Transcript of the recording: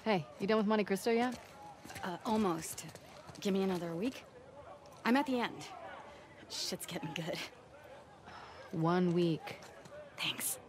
Hey, you done with Monte Cristo yet? Almost. Give me another week. I'm at the end. Shit's getting good. 1 week. Thanks.